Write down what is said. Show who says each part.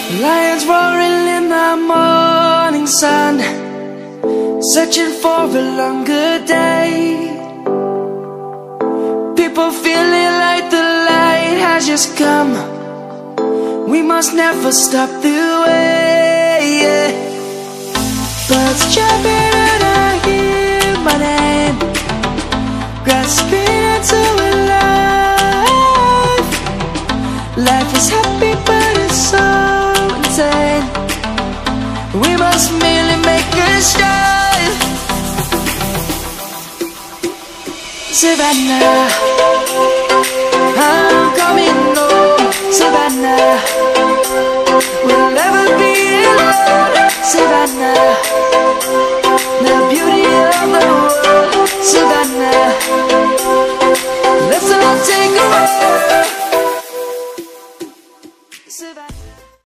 Speaker 1: Lions roaring in the morning sun, searching for a longer day. People feeling like the light has just come. We must never stop the way, yeah. Birds jumping and I hear my name, grasping into a life. Life is happy but it's so insane. We must merely make a start. Savannah, I'm coming home. Savannah,